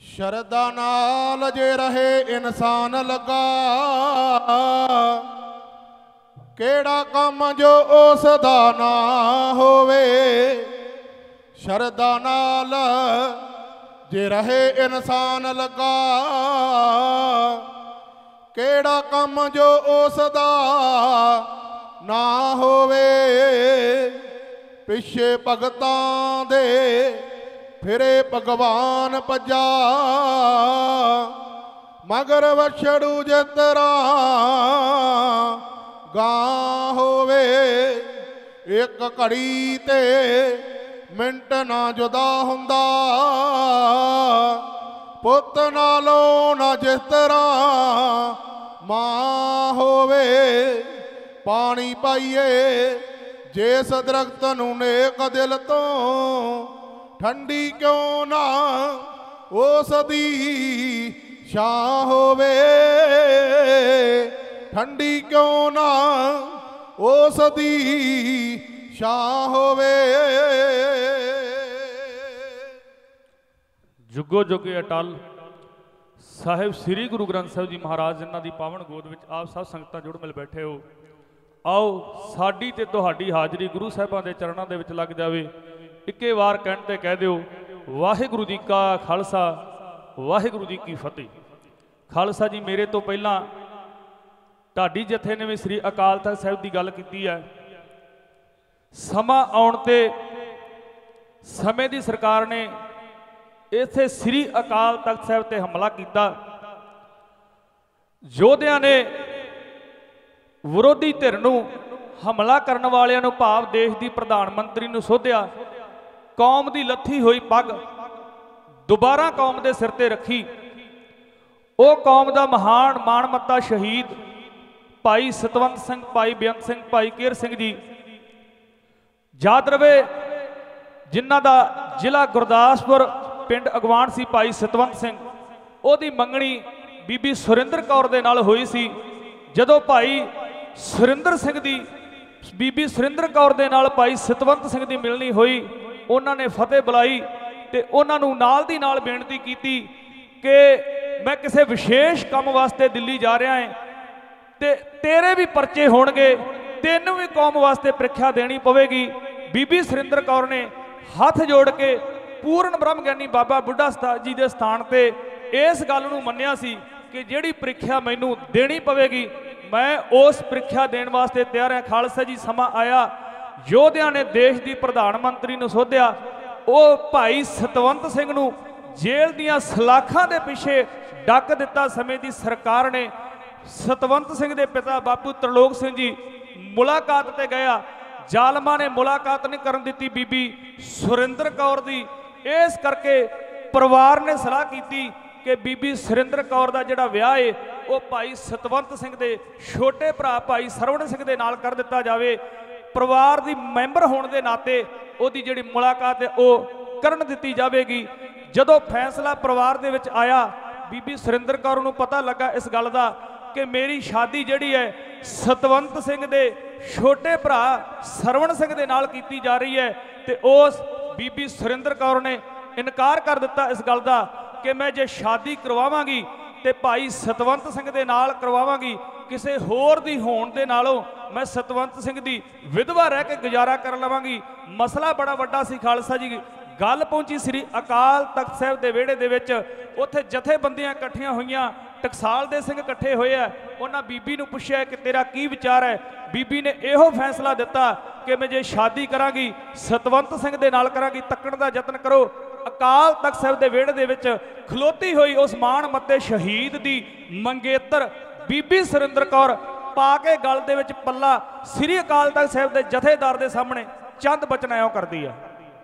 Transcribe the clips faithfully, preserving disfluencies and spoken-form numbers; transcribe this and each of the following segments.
शरदा नाल जे रहे इंसान लगा, केड़ा काम जो उस दा ना होवे। शरदा नाल जे रहे इंसान लगा, केड़ा काम जो उस दा ना होवे। पिछे भगतां दे फिरे भगवान भजा, मगर वछड़ू जितरा गां होवे। एक घड़ी ते मिंट ना जुदा हुंदा, पुत नालों ना जिस तरह मां होवे। पानी पाइए जिस दरख्त नूं नेक दिल तो, ठंडी क्यों ना उस दी छां होवे। ठंडी क्यों ना उस दी छां होवे। जुगो जुगे अटल साहिब श्री गुरु ग्रंथ साहिब जी महाराज जिन्हां दी पावन गोद विच आप सब संगतां जुड़ मिल बैठे हो। आओ साडी ते तुहाडी हाजरी गुरु साहिबां दे चरणां दे विच लग जावे। इक्के वार कहण ते कह दिओ वाहिगुरू जी का खालसा वाहिगुरू जी की फतेह। खालसा जी मेरे तो पहला ढाडी जथे ने भी श्री अकाल तख्त साहिब की गल की है। समा आउण ते समय की सरकार ने इत्थे श्री अकाल तख्त साहिब ते हमला किया। योधिया ने विरोधी धिर नूं हमला करने वालियां नूं भाव देश की प्रधानमंत्री नूं सोधिया। कौम की लथी हुई पग दोबारा कौम के सिर ते रखी। वो कौम का महान माणमत्ता शहीद भाई सतवंत सिंह, भाई बेअंत सिंह, भाई केर सिंह जी याद रवे, जिन्हां दा जिला गुरदासपुर पिंड अगवान सी भाई सतवंत सिंह। ओदी मंगणी बीबी सुरिंदर कौर दे नाल होई सी। जदों भाई सुरिंदर सिंह दी बीबी सुरिंदर कौर दे नाल भाई सतवंत सिंह दी मिलनी हुई, उन्होंने फतेह बुलाई ते उन्होंने नाल दी नाल बेनती की कि मैं किसी विशेष काम वास्ते दिल्ली जा रहा है ते तेरे भी परचे होणगे, तेनों भी कौम वास्ते प्रीख्या देनी पवेगी। बीबी सुरिंदर कौर ने हाथ जोड़ के पूर्ण ब्रह्म ज्ञानी बाबा बुढ़ा जी के स्थान पे इस गल नूं मन्निया सी कि जिहड़ी प्रीख्या मैनू देनी पवेगी मैं उस प्रीख्या देने वास्ते तैयार है। खालसा जी समा आया, योधिया ने देश की प्रधानमंत्री नूं सोधिया। वो भाई सतवंत सिंह नूं जेल दियां सलाखां दे पिछे डक दिता। समय की सरकार ने सतवंत सिंह दे पिता बापू त्रिलोक सिंह जी मुलाकात ते गया। जालमा ने मुलाकात नहीं करन दिती बीबी सुरिंदर कौर दी। इस करके परिवार ने सलाह की कि बीबी सुरिंदर कौर का जिहड़ा विआह है वो भाई सतवंत सिंह दे छोटे भरा भाई सरवण सिंह दे नाल कर दिता जावे। परिवार की मैंबर होने के नाते उहदी जिहड़ी मुलाकात है वो करन दिती जावेगी। जदों फैसला परिवार दे विच आया, बीबी सुरिंदर कौर नूं पता लगा इस गल दा कि मेरी शादी जिहड़ी है सतवंत सिंह दे छोटे भरा सरवण सिंह दे नाल कीती जा रही है। ते उस बीबी सुरिंदर कौर ने इनकार कर दिता इस गल दा कि मैं जे शादी करवावांगी ते भाई सतवंत सिंह दे नाल करवावांगी, किसी होर दी होण दे नालों मैं सतवंत सिंह दी विधवा रह के गुजारा कर लवांगी। मसला बड़ा वड्डा सी। खालसा जी गल पहुंची श्री अकाल तख्त साहिब दे विहड़े दे विच। उत्थे जथेबंदियां इकट्ठियां होईयां, टकसाल दे सिंह इकट्ठे होए आ। उन्हां बीबी नूं पुछिआ कि तेरा की विचार है। बीबी ने इहो फैसला दिता कि मैं जे शादी करांगी सतवंत सिंह दे नाल करांगी, तक्कण दा यतन करो। अकाल तख्त साहिब दे विहड़े दे विच खलोती हुई उस माण मत्ते शहीद दी मंगेतर बीबी सुरिंदर कौर पा के गल दे विच पल्ला श्री अकाल तख्त साहिब दे जथेदार दे सामने चंद बचन इउं करदी है।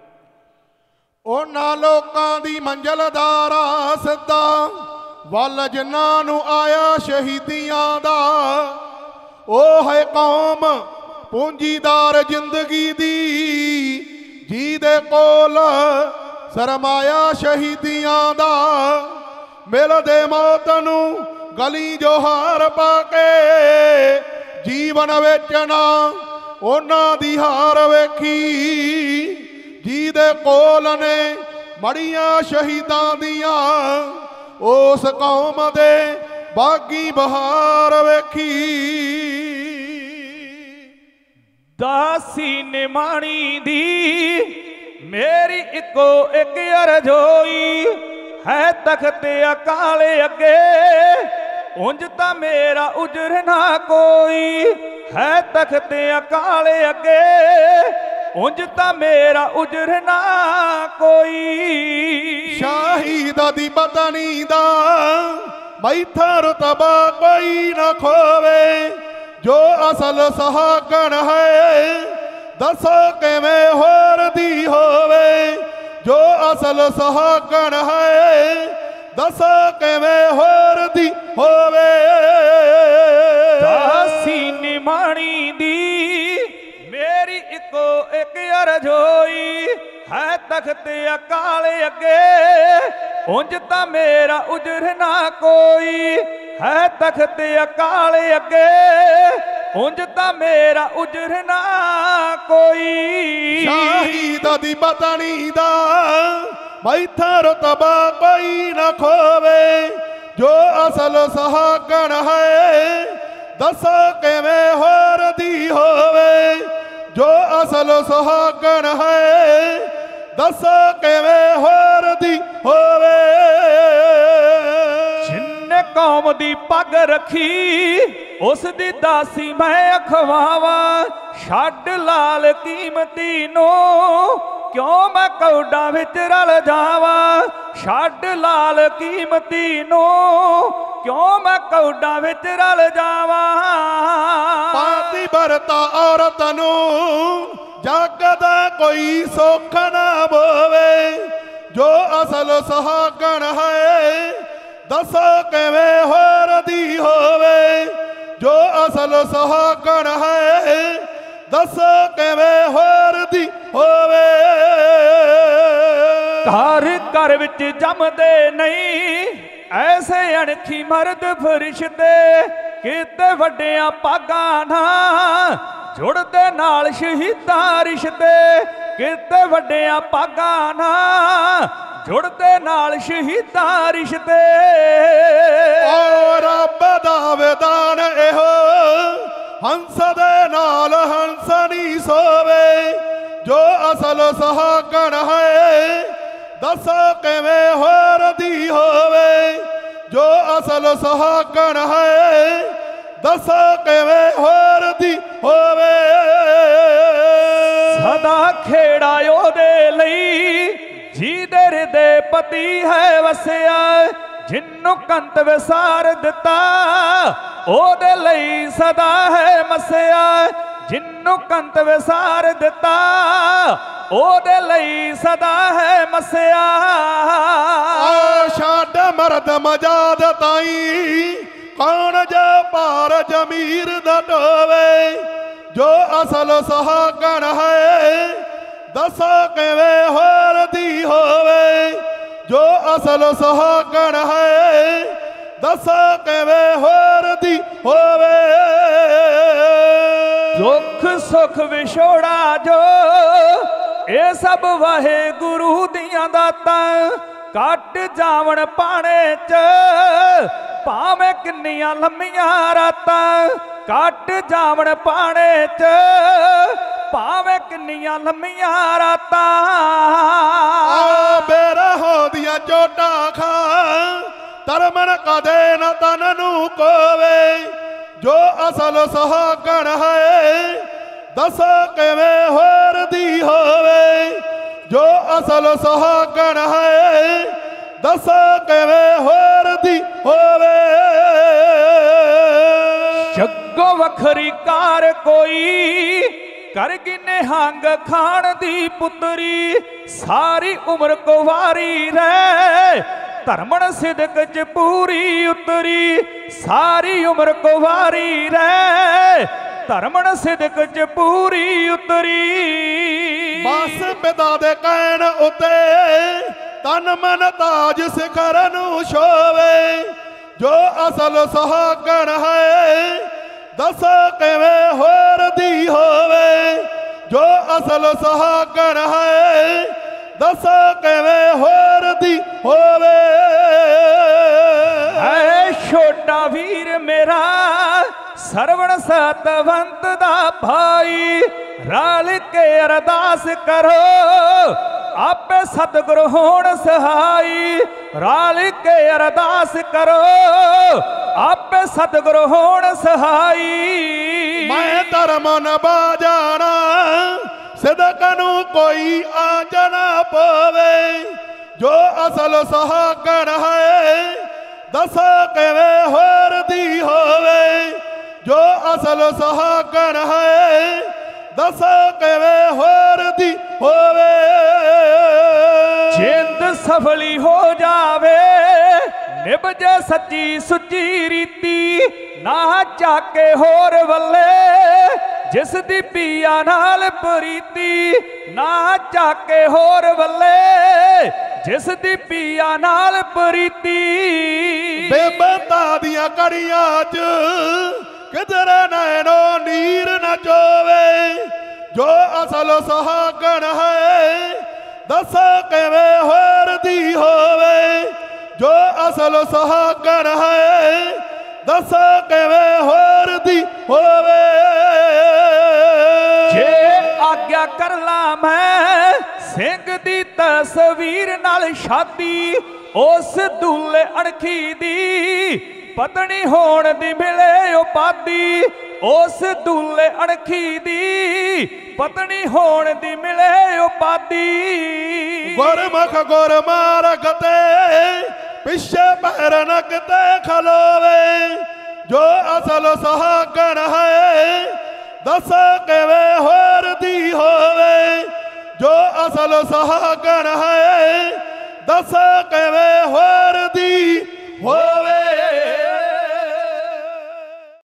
उन्हां लोकां दी मंजिल दा राह सिद्धा वल जिन्हां नूं आया शहीदियां दा। ओ है कौम पूंजीदार जिंदगी दी, जी दे कोल सरमाया शहीदियां दा। मिलदे मौत नूं गली जो हार पाके, जीवन वेचना उन्हां दी हार वेखी। जी दे कोल ने मड़ियां शहीदां दियां उस कौम दे बागी बहार वेखी। दासी निमाणी दी मेरी इको एक अरजोई है तख्ते अकाले अगे उंज ता मेरा उजर ना कोई है तख्ते अकाले अगे उंज ता मेरा उजर ना कोई। शाहीदा दी बदनी दा मैथा रुतबा कोई न खोवे जो असल सहागण है दसो किवें होर दी होवे जो असल सहागण है दसो किवें होर दी होवे। दासी निमाणी दी मेरी इको एक अरजोई है तख्ते अकाले अगे उंज ता मेरा उजर ना कोई है तख्ते अकाले अगे उंज ता मेरा उजर ना कोई। शाहीदा दी बदनी दा मैथा रुतबा कोई न खोवे जो असल सहागण है दसो किवें होर दी होवे जो असल सुहागण है दसो किवें होर दी होवे। जिन्ने कौम दी पग रखी उस दी दासी मैं अखवावा छड्ड लाल कीमती नो क्यों मैं कौडा विच रल जावा छड्ड लाल कीमती नो क्यों मैं कौडा विच रल जावा। पाती बरता औरत नू जग दा कोई सुख ना बोवे जो असल सुहागण है दसो किवें होर दी होवे जो असल सुहागण है दसो किवें होर दी होवे। घर घर विच जमदे नहीं ऐसे अणखी मर्द फरिश्ते किते वड्डियां पागां ना जुड़दे नाल शहीदां रिश्ते किते वड्डियां पागां ना जुड़दे नाल शहीदां रिश्ते। और रब दा विधान इहो हंस दे नाल हंस नी सोवे जो असल सुहागण है दसो किवें होर दी होवे जो असल सुहागण है दसो किवें होर दी होवे। सदा खेड़ा ओदे लई जीदे हृदे पति है वसिया जिन्नू कंत विसार दिता ओदे लई सदा है मसिया जिन्नू कंत विसार दिता ओदे लई सदा है मसिया। छड्ड मर्द मजाद ताई कौन जो पार जमीर दा ढोवे जो असल सुहागण है दसो किवें होर दी होवे जो असल सुहागण है दसो किवें होर दी होवे। दुख सुख विछोड़ा जो ये सब वाहे गुरु दियां दातां कट जावण पाने च भावें किन्नियां लम्मियां रातां कट जावण पाने च भावें किन्नियां लम्मियां रातां। बेरहो दियां चोटां खा तरमन कदे न तन नू कोवे जो असल सुहागण है दसो किवें होर दी होवे जो असल सुहागण है दसो किवें होर दी होवे। जग्गो वखरी कार कोई कर गिने हंग खान दी पुतरी सारी उम्र कुवारी रहे धर्मन सिदक च पूरी उतरी सारी उम्र कुवारी रहे धर्मन सिदक च पूरी उतरी। बस पिता दे कहण उते तन मन ताज सिखर नू छोवे जो असल सुहागण है दसो किवें होर दी होवे जो असल सुहागण है दस किवें होर दी होवे। है छोटा वीर मेरा सरवण सतवंत दा भाई, रल के अरदास करो आपे सतगुरु होण सहाई। रल के अरदास करो आपे सतगुरु होण सहाई। मैं धर्म नभा जाना सिदक नू कोई आंच ना पवे, जो असल सहागण है दस किवें होर दी होवे। जो असल सहागण है दस किवें होर दी होवे। जिंद सफली हो जावे निभजे सच्ची सुची रीति, ना चाके होर वल्ले जिस दी पिया नाल प्रीति। ना चाके होर वल्ले जिस दी पिया नाल प्रीति। बेबता दियां कड़ियां च किधर नैनो नीर न चोवे, जो असल सहागण है दस किवें होर दी होवे। जो असल सहागण है दस किवें होर दी होवे। जे आज्ञा कर ला मैं सिंह दी तस्वीर नाल शादी, उस दूल्हे अणखी दी पत्नी होण दी मिले उपाधि। उस दूल्हे अणखी दी पत्नी होण दी मिले उपाधि। गुरमुख गुरमार्ग ते पिछे पैर नकते खलोवे, जो असल सहागण है दस किवें होर दी होवे। जो असल सहागण है दस किवें